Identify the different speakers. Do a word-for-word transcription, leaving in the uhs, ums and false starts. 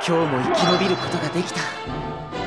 Speaker 1: 今日も生き延びることができた。